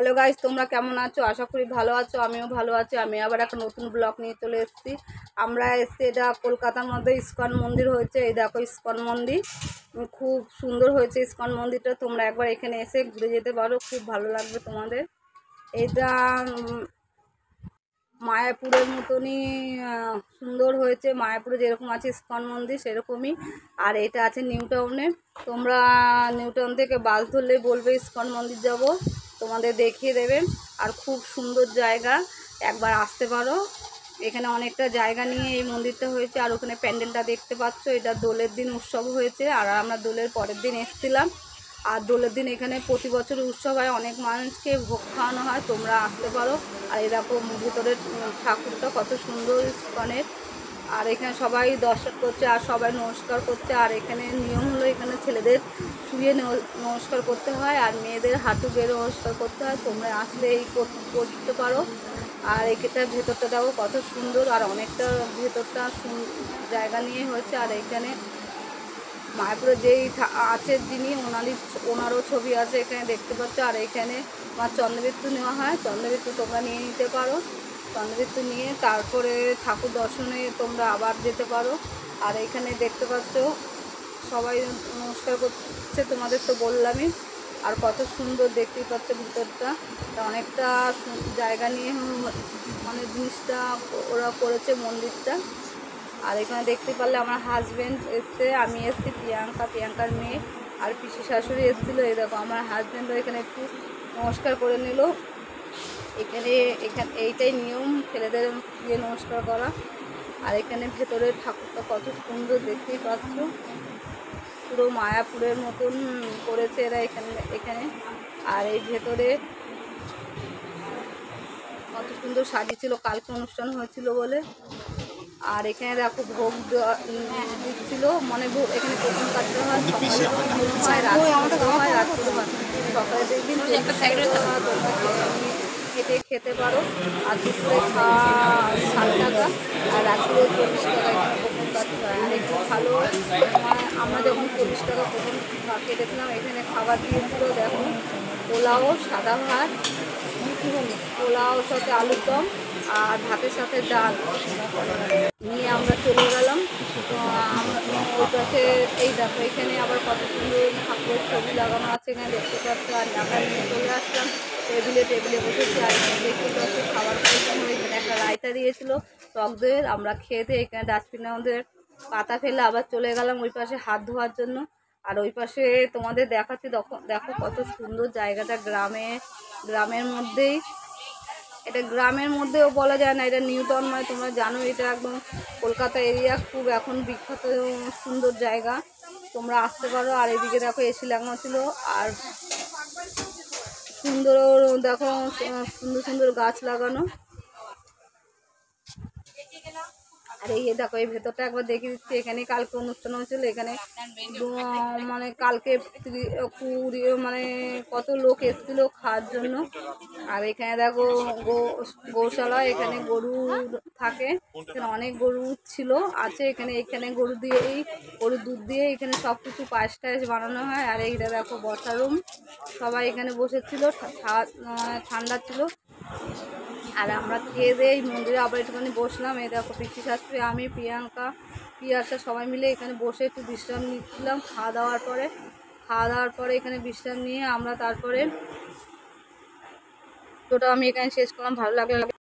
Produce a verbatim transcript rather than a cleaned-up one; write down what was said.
Hello guys, তোমরা কেমন আছো? আশা করি ভালো আছো। আমিও ভালো আছি। আমি আবার একটা নতুন ব্লগ নিয়ে চলে এসেছি। আমরা এসেছি, এটা কলকাতার মধ্যে ইস্কন মন্দির হয়েছে। এই দেখো ইস্কন মন্দির, খুব সুন্দর হয়েছে ইস্কন মন্দিরটা। তোমরা একবার এখানে এসে ঘুরে যেতে পারো, খুব ভালো লাগবে তোমাদের। এটা মায়াপুরের মতনই সুন্দর হয়েছে। মায়াপুরে যেরকম আছে ইস্কন মন্দির সেরকমই। আর এটা আছে নিউ টাউনে। তোমরা নিউ টাউন থেকে বাস ধরলে বলবে ইস্কন মন্দির যাব, তোমাদের দেখিয়ে দেবে। আর খুব সুন্দর জায়গা, একবার আসতে পারো। এখানে অনেকটা জায়গা নিয়ে এই মন্দিরটা হয়েছে। আর ওখানে প্যান্ডেলটা দেখতে পাচ্ছ, এটা দোলের দিন উৎসব হয়েছে। আর আমরা দোলের পরের দিন এসেছিলাম। আর দোলের দিন এখানে প্রতি বছর উৎসব হয়, অনেক মানুষকে ভোগ খাওয়ানো হয়। তোমরা আসতে পারো। আর এরকম ভিতরের ঠাকুরটা কত সুন্দর ইস্কনের। আর এখানে সবাই দর্শন করছে আর সবাই নমস্কার করছে। আর এখানে নিয়ম হলো, এখানে ছেলেদের শুয়ে নমস্কার করতে হয় আর মেয়েদের হাঁটু গেড়ে নমস্কার করতে হয়। তোমরা আসলে এই করতে পারো। আর এখানটা ভেতরটা দেখো কত সুন্দর। আর অনেকটা ভেতরটা জায়গা নিয়ে হয়েছে। আর এখানে মায়াপুরে যেই আছে যিনি, ওনারই ওনারও ছবি আছে এখানে দেখতে পাচ্ছ। আর এখানে আমার চন্দ্রবৃত্তু নেওয়া হয়, চন্দ্রবৃত্তু তোমরা নিয়ে নিতে পারো। চন্দ্রবৃত্তু নিয়ে তারপরে ঠাকুর দর্শনে তোমরা আবার যেতে পারো। আর এখানে দেখতে পাচ্ছ সবাই নমস্কার করছে, তোমাদের তো বললামই। আর কত সুন্দর দেখতেই পাচ্ছ ভিতরটা, অনেকটা জায়গা নিয়ে মানে জিনিসটা ওরা করেছে মন্দিরটা। আর এখানে দেখতে পারলে আমার হাজব্যান্ড এসছে, আমি এসছি, প্রিয়াঙ্কা প্রিয়াঙ্কার মেয়ে আর পিসি শাশুড়ি এসেছিলো। এই দেখো আমার হাজব্যান্ডও এখানে একটু নমস্কার করে নিল। এখানে এখানে এইটাই নিয়ম, ছেলেদের দিয়ে নমস্কার করা। আর এখানে ভেতরের ঠাকুরটা কত সুন্দর দেখতেই পাচ্ছ, পুরো মায়াপুরের মতন করেছে এরা এখানে এখানে আর এই ভেতরে কত সুন্দর সাজিয়েছিল, কালকে অনুষ্ঠান হয়েছিল বলে। আর এখানে দেখো ভোগ দিচ্ছিল, মানে ভোগ এখানে প্রথম কাটতে হয়, সকালে হয়, রাত্রে হয়, রাত্রে হয়। সকালে দেখবেন খেতে খেতে পারো। আর দুপুরে খাওয়া ষাট টাকা আর রাত্রে চল্লিশ টাকা এখানে প্রথম কাটতে হয়। আর একটু ভালো, আমরা যখন চল্লিশ টাকা প্রথম কেটেছিলাম, এখানে খাবার দিয়েছিল দেখো, পোলাও, সাদা ভাত, পোলাও সাথে আলুর দম আর ভাতের সাথে ডাল নিয়ে আমরা চলে গেলাম। ওই পাশে এই দেখো এখানে আবার কত সুন্দর ঠাকুরের ছবি লাগানো আছে এখানে দেখতে পাচ্ছ। আর আমরা নিয়ে চলে আসলাম, টেবিলে টেবিলে বসেছি। আর এখানে দেখতে পাচ্ছ খাবার পরিষ্কার হয়ে এখানে একটা রায়তা দিয়েছিল টক দইয়ের। আমরা খেতে এখানে ডাস্টবিনে আমাদের পাতা ফেলে আবার চলে গেলাম ওই পাশে হাত ধোয়ার জন্য। আর ওই পাশে তোমাদের দেখাচ্ছি, দেখো কত সুন্দর জায়গাটা, গ্রামে গ্রামের মধ্যেই। এটা গ্রামের মধ্যেও বলা যায় না, এটা নিউ টাউন, মানে তোমরা জানো এটা একদম কলকাতা এরিয়া, খুব এখন বিখ্যাত সুন্দর জায়গা, তোমরা আসতে পারো। আর এদিকে দেখো এসি লাগানো ছিল। আর সুন্দর দেখো সুন্দর সুন্দর গাছ লাগানো। আর এই দেখো এই ভেতরটা একবার দেখিয়ে দিচ্ছি। এখানে কালকে অনুষ্ঠান হয়েছিল, এখানে মানে কালকে কুড়ি মানে কত লোক এসেছিলো খাওয়ার জন্য। আর এখানে দেখো গৌশালা, এখানে গরু থাকে, এখানে অনেক গরু ছিল আছে এখানে। এখানে গরু দিয়েই গরুর দুধ দিয়ে এখানে সব কিছু পায়েস টায়েস বানানো হয়। আর এইটা দেখো বসার রুম, সবাই এখানে বসেছিল, মানে ঠান্ডা ছিল। আর আমরা খেয়ে দিয়ে এই মন্দিরে আবার একটুখানি বসলাম। এই দেখো পিসি শাশুড়ি, আমি, প্রিয়াঙ্কা, পিয়াসা সবাই মিলে এখানে বসে একটু বিশ্রাম নিচ্ছিলাম খাওয়া দাওয়ার পরে। খাওয়া দাওয়ার পরে এখানে বিশ্রাম নিয়ে আমরা তারপরে ওটা আমি এখানে শেষ করলাম। ভালো লাগলো।